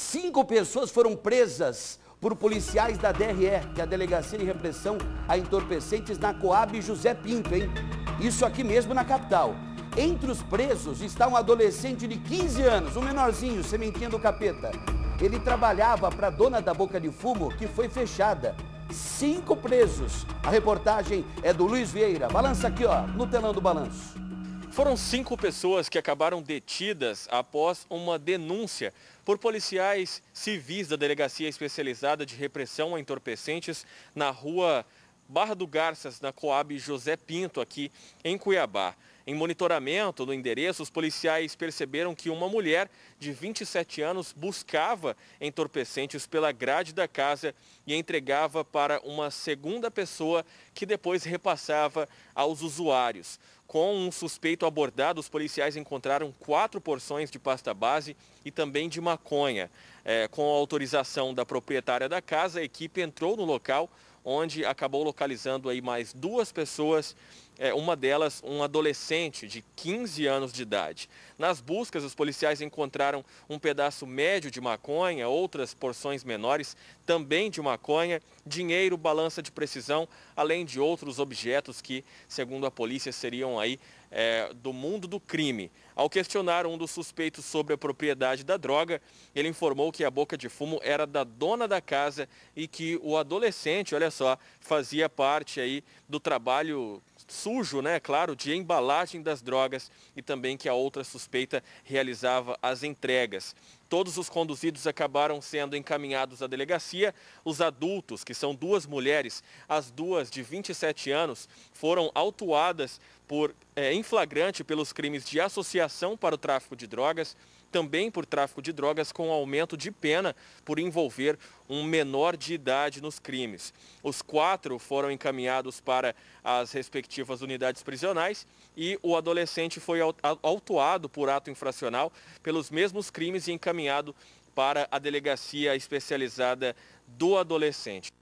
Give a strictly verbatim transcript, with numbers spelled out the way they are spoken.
Cinco pessoas foram presas por policiais da D R E, que é a Delegacia de Repressão a Entorpecentes, na Coab José Pinto, hein? Isso aqui mesmo na capital. Entre os presos está um adolescente de quinze anos, um menorzinho, sementinha do capeta. Ele trabalhava para a dona da boca de fumo, que foi fechada. Cinco presos. A reportagem é do Luiz Vieira. Balança aqui, ó, no telão do balanço. Foram cinco pessoas que acabaram detidas após uma denúncia por policiais civis da Delegacia Especializada de Repressão a Entorpecentes na rua Barra do Garças, na Coab José Pinto, aqui em Cuiabá. Em monitoramento no endereço, os policiais perceberam que uma mulher de vinte e sete anos buscava entorpecentes pela grade da casa e entregava para uma segunda pessoa que depois repassava aos usuários. Com um suspeito abordado, os policiais encontraram quatro porções de pasta base e também de maconha. É, com a autorização da proprietária da casa, a equipe entrou no local, onde acabou localizando aí mais duas pessoas, é, uma delas um adolescente de quinze anos de idade. Nas buscas, os policiais encontraram um pedaço médio de maconha, outras porções menores também de maconha, dinheiro, balança de precisão, além de outros objetos que, segundo a polícia, seriam aí é, do mundo do crime. Ao questionar um dos suspeitos sobre a propriedade da droga, ele informou que a boca de fumo era da dona da casa e que o adolescente, olha só, fazia parte aí do trabalho sujo, né, claro, de embalagem das drogas, e também que a outra suspeita realizava as entregas. Todos os conduzidos acabaram sendo encaminhados à delegacia. Os adultos, que são duas mulheres, as duas de vinte e sete anos, foram autuadas por, é, em flagrante pelos crimes de associação para o tráfico de drogas, também por tráfico de drogas com aumento de pena por envolver um menor de idade nos crimes. Os quatro foram encaminhados para as respectivas unidades prisionais e o adolescente foi autuado por ato infracional pelos mesmos crimes e encaminhado para a Delegacia Especializada do Adolescente.